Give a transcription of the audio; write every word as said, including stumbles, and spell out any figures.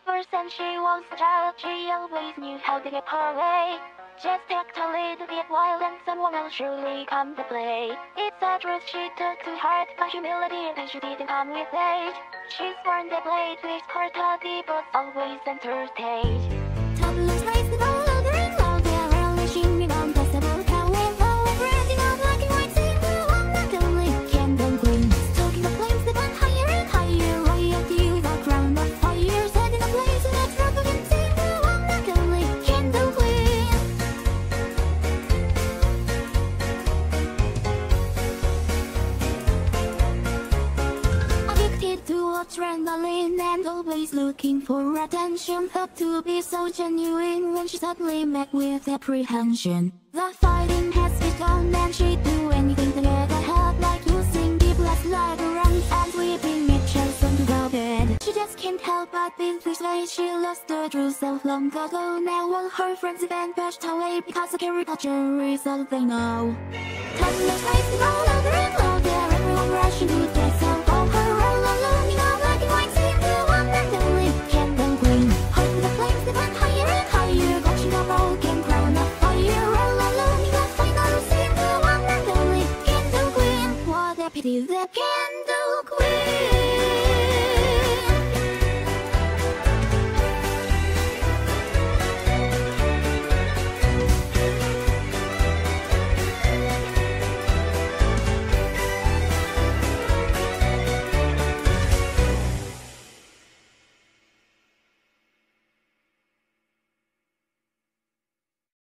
first and she was a child, she always knew how to get her way. Just act a little bit wild and someone else surely come to play. It's a truth she took to heart, but humility and she didn't come with age. She's born the blade with courtesy but always center stage. Toddlers raise the ball louder and louder, relishing the unpassable power. However, ending up black and white, seeing the one that only can then queen. Stoking the flames that went higher and higher, royalty without crown of fire. Setting a blaze in a truck again, seeing the one that only can then queen. Addicted to adrenaline and always looking for attention. Thought to be so genuine when she suddenly met with apprehension. The fighting has begun and she'd do anything to get ahead, like using deep left leg around and sweeping Mitchell's onto the bed. She just can't help but be persuaded she lost her true self long ago. Now all her friends even pushed away because the caricature is all they know. Toddlers raise the ball louder and louder, everyone rushing to get some of her all alone. You know, black and white, seeing the one and only can then queen. Holding the flames that went higher and higher, watching a broken crown of fire. All alone in the final, seeing the one and only can then queen. What a pity that can